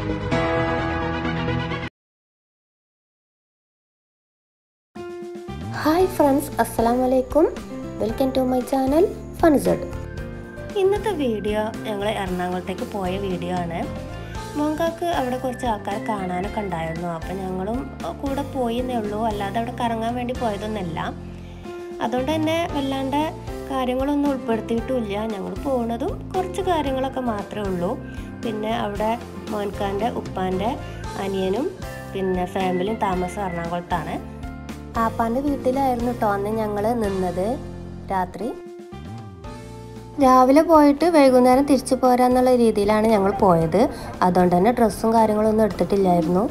Hi friends, assalamu alaikum. Welcome to my channel funzed. ഇന്നത്തെ video ഞങ്ങൾ എറണാകുളത്തേക്ക് പോയ വീഡിയോ ആണ്. മോങ്കാക്ക് അവിടെ കുറച്ച് ആൾക്കാരെ കാണാനൊക്കെ ഉണ്ടായിരുന്നു. അപ്പോൾ ഞങ്ങളും കൂടെ പോയെന്നേ ഉള്ളൂ, അല്ലാതെ അവിടെ കറങ്ങാൻ വേണ്ടി പോയതൊന്നുമല്ല. അതുകൊണ്ട് തന്നെ വല്ലാണ്ട് കാര്യങ്ങളൊന്നും ഉൾപ്പെടുത്തിയിട്ടുമില്ല. ഞങ്ങൾ പോകുന്നതും കുറച്ച് കാര്യങ്ങളൊക്കെ മാത്രമേ ഉള്ളൂ. പിന്നെ അവിടെ മോൻകാൻ്റെ ഉപ്പാൻ്റെ അനിയനും പിന്നെ ഫാമിലിയും താമസം എറണാകുളത്താണ്. ആപ്പാൻ്റെ വീട്ടിലായിരുന്നു കേട്ടോ അന്ന് ഞങ്ങൾ നിന്നത്. രാത്രി രാവിലെ പോയിട്ട് വൈകുന്നേരം തിരിച്ചു പോരാന്നുള്ള രീതിയിലാണ് ഞങ്ങൾ പോയത്. അതുകൊണ്ട് തന്നെ ഡ്രസ്സും കാര്യങ്ങളൊന്നും എടുത്തിട്ടില്ലായിരുന്നു.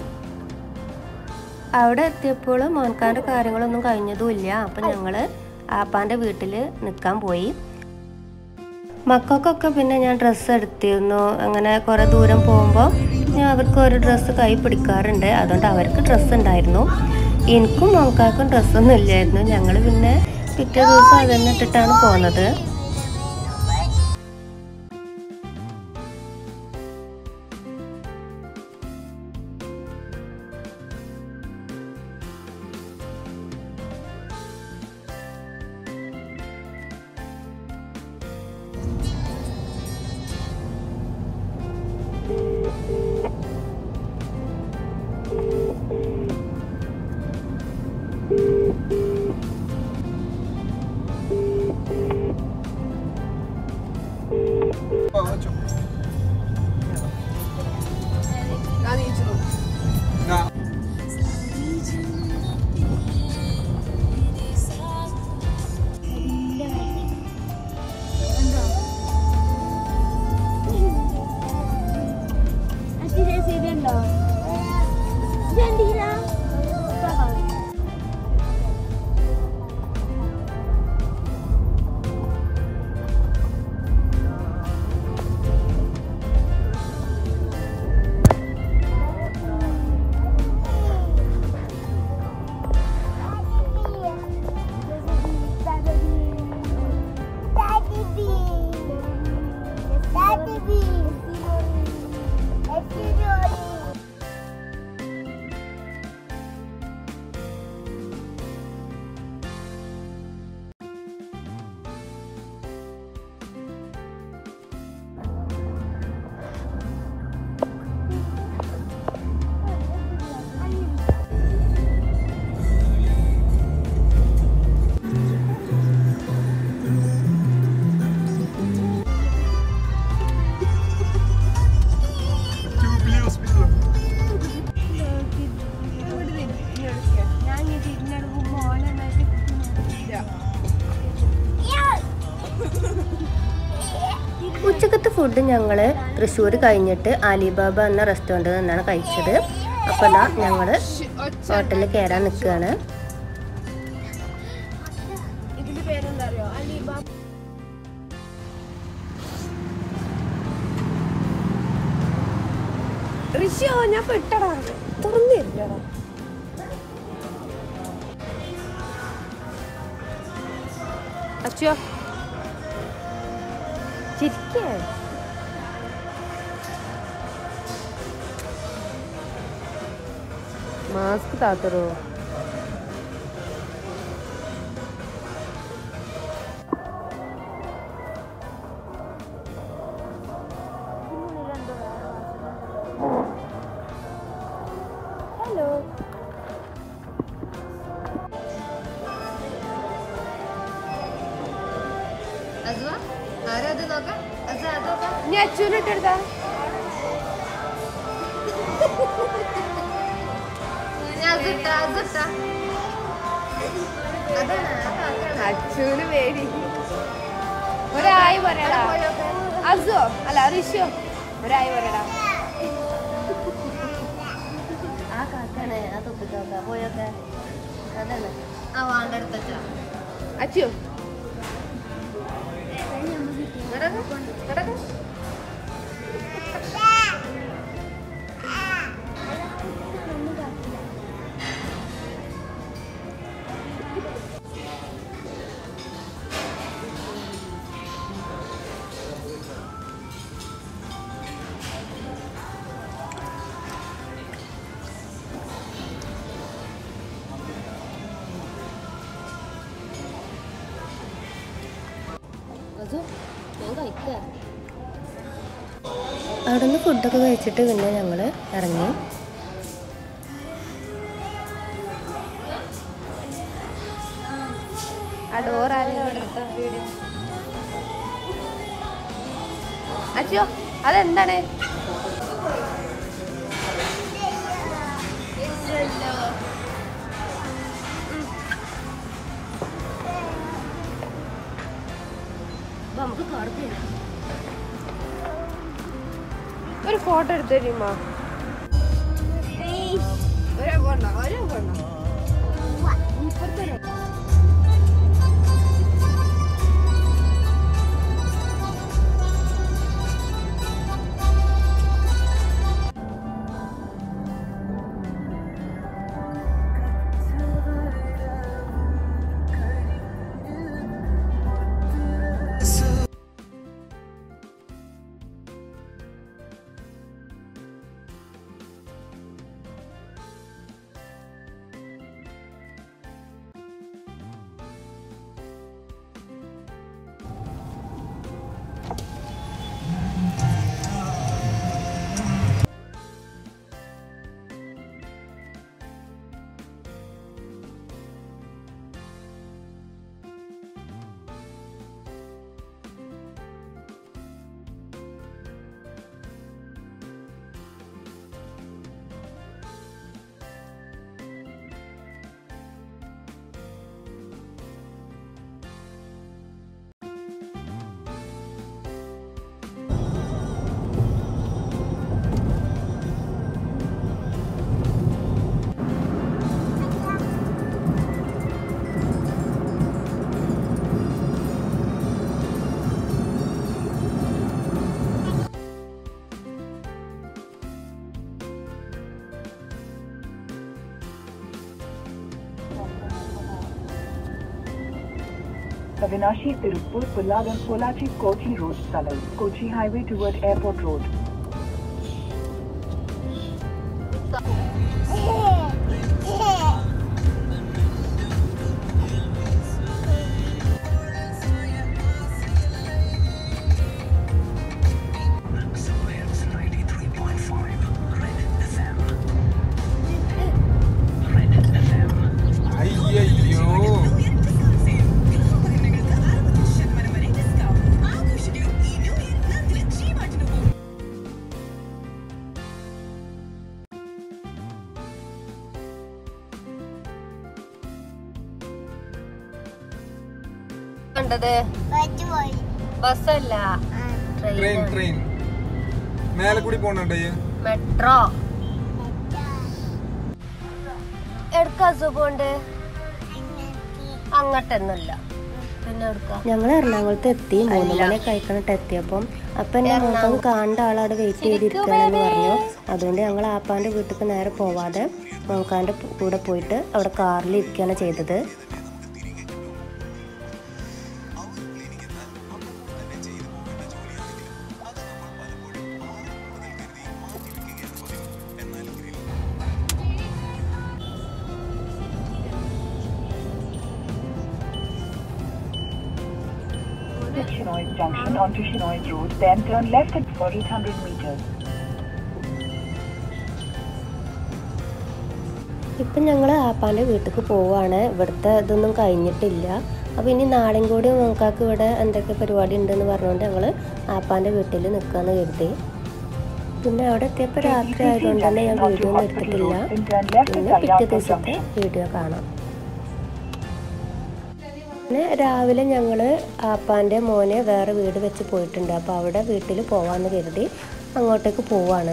അവിടെ എത്തിയപ്പോൾ മോൻകാൻ്റെ കാര്യങ്ങളൊന്നും കഴിഞ്ഞതുമില്ല. അപ്പം ഞങ്ങൾ ആപ്പാൻ്റെ വീട്ടിൽ നിൽക്കാൻ പോയി. മക്കൾക്കൊക്കെ പിന്നെ ഞാൻ ഡ്രസ്സ് എടുത്തിരുന്നു. അങ്ങനെ കുറേ ദൂരം പോകുമ്പോൾ ഞാൻ അവർക്ക് ഒരു ഡ്രസ്സ് കൈ പിടിക്കാറുണ്ട്. അതുകൊണ്ട് അവർക്ക് ഡ്രസ്സ് ഉണ്ടായിരുന്നു. എനിക്കും മോൻകാർക്കും ഡ്രസ്സൊന്നും ഇല്ലായിരുന്നു. ഞങ്ങൾ പിന്നെ പിറ്റേ ദിവസം അതന്നെ ഇട്ടിട്ടാണ് പോകുന്നത്. ഉച്ചക്കത്തെ ഫുഡ് ഞങ്ങൾ തൃശ്ശൂർ കഴിഞ്ഞിട്ട് അലിബാബ എന്ന റെസ്റ്റോറൻറ്റിൽ നിന്നാണ് കഴിച്ചത്. അപ്പോൾ ഇതാ ഞങ്ങൾ ഹോട്ടലിൽ കയറാൻ നിൽക്കുകയാണ്. ഞാൻ പെട്ടടാ തുറന്നില്ലടാ. അച്ഛോ ചിരിക്കേ. മാസ്ക് താത്തരോ. ഹലോ ഞാൻ അച്ഛനിട്ടെടുത്താ അച്ഛന് പേടി. ഒരായി പറയടാ. അസോ അല്ല ഋഷോ ഒരായി പറയടാ. ആ കാക്കാനെ ആ തൊപ്പിക്കാക്ക പോയൊക്കെ അതന്നെ ആ വാണ്ടെടുത്ത അച്ഛോ അവിടെ നിന്ന് ഫുഡൊക്കെ കഴിച്ചിട്ട് പിന്നെ ഞങ്ങൾ ഇറങ്ങി. അച്ഛോ അതെന്താണ്? ഒരു ഫോട്ടോ എടുത്തു തരുമോ? Avinashi Tirupur Pullagan Polachi Kochi Road Salai Kochi Highway toward Airport Road. ബസ്സല്ല, ട്രെയിൻ മേലെ കൂടി പോണുണ്ട്. മെട്രോ. എടുക്കാ പോണ്ട്? അങ്ങോട്ടൊന്നുമല്ല. പിന്നെ എടുക്ക. ഞങ്ങൾ എറണാകുളത്ത് എത്തി. 3 മണിയൊക്കെ കഴിക്കണിട്ട് എത്തിയപ്പം അപ്പം എൻ്റെ മോൾക്ക് കാണേണ്ട ആളവിടെ വെയിറ്റ് ചെയ്തിരിക്കുകയാണെന്ന് പറഞ്ഞു. അതുകൊണ്ട് ഞങ്ങൾ ആപ്പാൻ്റെ വീട്ടിലേക്ക് നേരെ പോവാതെ മോക്കാൻ്റെ കൂടെ പോയിട്ട് അവിടെ കാറിൽ ഇരിക്കുകയാണ് ചെയ്തത്. Shinoy Junction onto Shinoy Road, then turn left for 800 meters. ഇപ്പം ഞങ്ങൾ ആപ്പാൻ്റെ വീട്ടിലേക്ക് പോവുകയാണ്. ഇവിടുത്തെ ഇതൊന്നും കഴിഞ്ഞിട്ടില്ല. അപ്പോൾ ഇനി നാളെയും കൂടി മോക്കാക്ക് ഇവിടെ എന്തൊക്കെ പരിപാടി ഉണ്ടെന്ന് പറഞ്ഞുകൊണ്ട് ഞങ്ങൾ ആപ്പാൻ്റെ വീട്ടിൽ നിൽക്കാമെന്ന് കരുതി. പിന്നെ അവിടെ എത്തിയപ്പോൾ രാത്രി ആയതുകൊണ്ട് തന്നെ ഞാൻ വീഡിയോ ഒന്നും എടുത്തിട്ടില്ല. പിന്നെ പിറ്റേ ദിവസത്തെ വീഡിയോ കാണാം. പിന്നെ രാവിലെ ഞങ്ങൾ ആപ്പാൻ്റെ മോനെ വേറെ വീട് വെച്ച് പോയിട്ടുണ്ട്. അപ്പോൾ അവിടെ വീട്ടിൽ പോകാമെന്ന് കരുതി അങ്ങോട്ടേക്ക് പോവാണ്.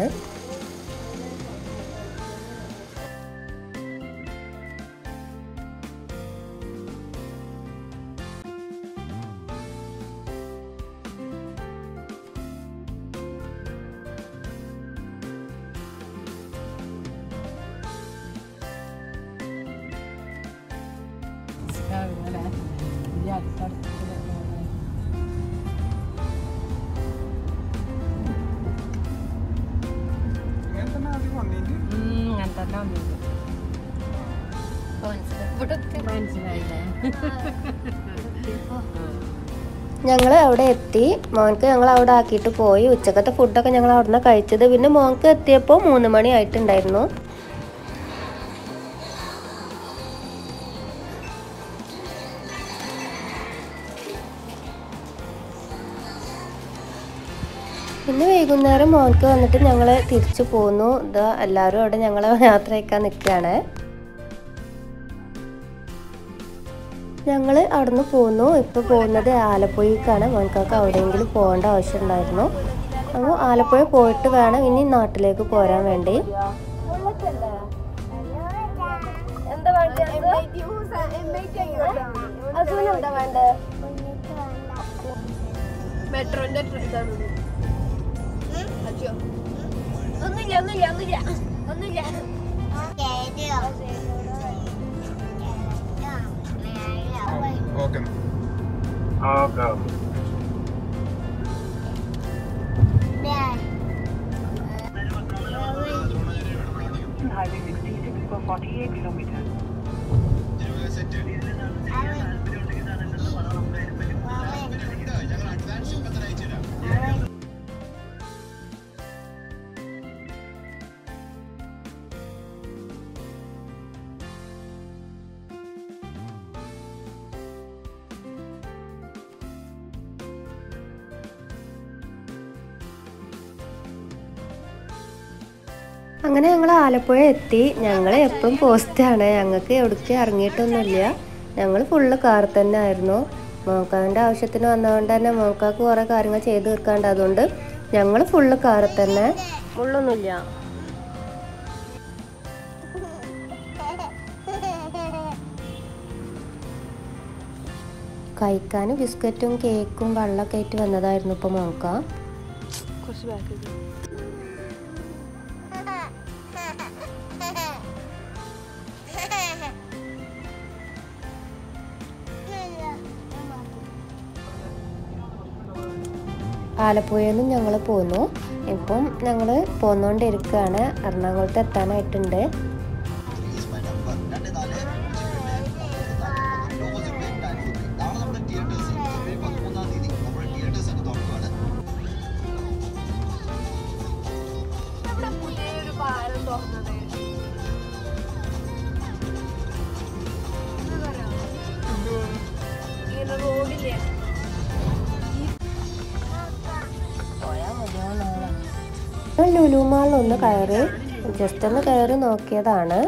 ഞങ്ങൾ അവിടെ എത്തി. മോൻക്ക് ഞങ്ങൾ അവിടെ ആക്കിയിട്ട് പോയി. ഉച്ചക്കത്തെ ഫുഡൊക്കെ ഞങ്ങൾ അവിടെ നിന്ന് കഴിച്ചത്. പിന്നെ മോൻക്ക് എത്തിയപ്പോൾ 3 മണി ആയിട്ടുണ്ടായിരുന്നു. പിന്നെ വൈകുന്നേരം മോൻക്ക് വന്നിട്ട് ഞങ്ങൾ തിരിച്ചു പോന്നു. ഇതാ എല്ലാവരും അവിടെ ഞങ്ങളെ യാത്ര അയക്കാൻ നിൽക്കുകയാണ്. ഞങ്ങൾ അവിടുന്ന് പോന്നു. ഇപ്പോൾ പോകുന്നത് ആലപ്പുഴക്കാണ്. മോൻകാക്ക് അവിടെയെങ്കിലും പോകേണ്ട ആവശ്യം ഉണ്ടായിരുന്നു. അപ്പോൾ ആലപ്പുഴ പോയിട്ട് വേണം ഇനി നാട്ടിലേക്ക് പോരാൻ വേണ്ടി. മെട്രോന്റെ ഒന്നുമില്ല. ഓക്കെ. Highway 66 for 48 kilometers. അങ്ങനെ ഞങ്ങൾ ആലപ്പുഴ എത്തി. ഞങ്ങൾ എപ്പോഴും പോസ്റ്റാണ്. ഞങ്ങൾക്ക് എവിടേക്ക് ഇറങ്ങിയിട്ടൊന്നുമില്ല. ഞങ്ങൾ ഫുള്ള് കാറിൽ തന്നെ ആയിരുന്നു. മോക്കാവിൻ്റെ ആവശ്യത്തിന് വന്നതുകൊണ്ട് തന്നെ മോക്കാക്ക് കുറേ കാര്യങ്ങൾ ചെയ്ത് തീർക്കാണ്ട്. അതുകൊണ്ട് ഞങ്ങൾ ഫുള്ള് കാറിൽ തന്നെ. മുള്ളൊന്നുമില്ല. കഴിക്കാൻ ബിസ്ക്കറ്റും കേക്കും വെള്ളമൊക്കെ ആയിട്ട് വന്നതായിരുന്നു ഇപ്പോൾ മോക്ക. കുറച്ച് ബാക്ക് ആലപ്പുഴയിൽ നിന്നും ഞങ്ങൾ പോന്നു. ഇപ്പം ഞങ്ങൾ പോന്നുകൊണ്ടിരിക്കുകയാണ്. എറണാകുളത്ത് എത്താനായിട്ടുണ്ട്. ലുലു മാളിൽ ഒന്ന് കയറി ജസ്റ്റ് ഒന്ന് കയറി നോക്കിയതാണ്.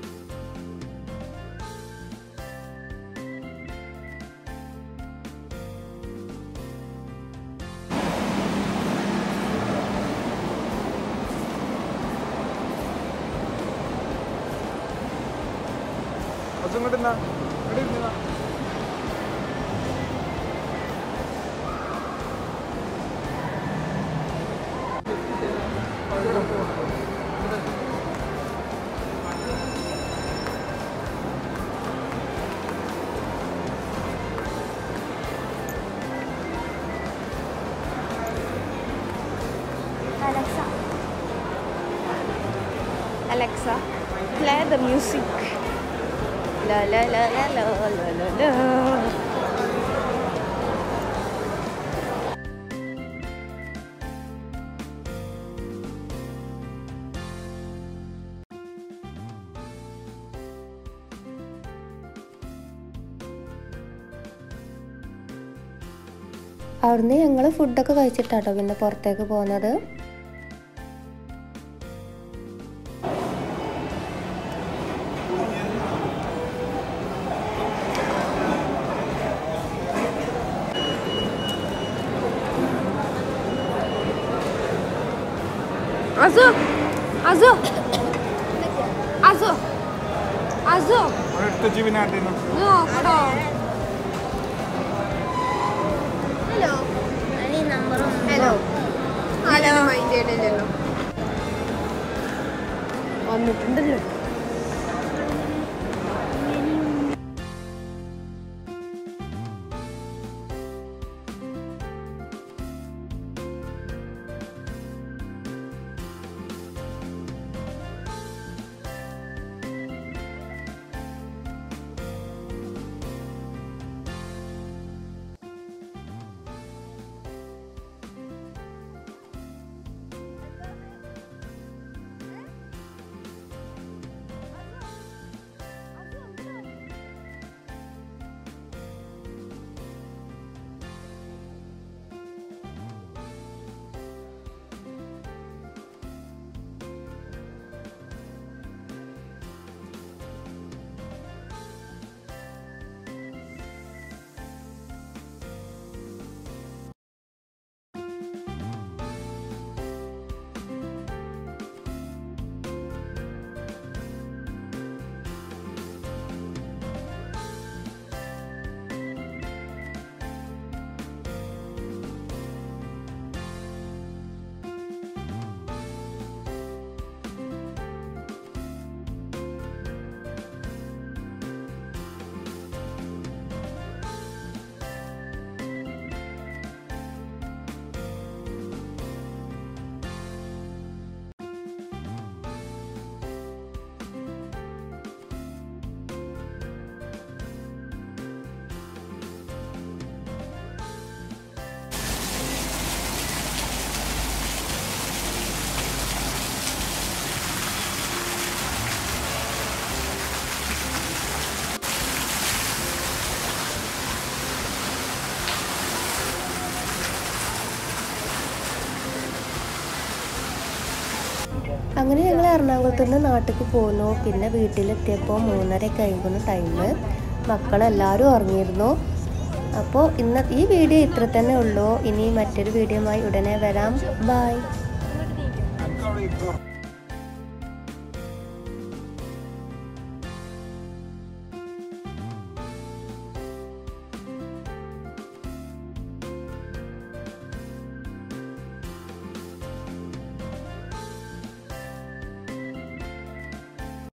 Alexa, play the music. La la la la la la la la. അവിടുന്ന് ഞങ്ങൾ ഫുഡൊക്കെ കഴിച്ചിട്ടാട്ടോ പിന്നെ പുറത്തേക്ക് പോകുന്നത്. Azu, Azu, Azu, Azu. No, no. Hello. Hello. Hello. Mind ചെയ്യണല്ലോ. വന്നിട്ടുണ്ടല്ലോ. അങ്ങനെ ഞങ്ങൾ എറണാകുളത്ത് നിന്ന് നാട്ടിലേക്ക് പോന്നു. പിന്നെ വീട്ടിലെത്തിയപ്പോൾ 3:30 കഴിയുന്ന ടൈം. മക്കളെല്ലാവരും ഉറങ്ങിയിരുന്നു. അപ്പോൾ ഇന്ന് ഈ വീഡിയോ ഇത്ര തന്നെ ഉള്ളൂ. ഇനി മറ്റൊരു വീഡിയോയുമായി ഉടനെ വരാം. ബൈ.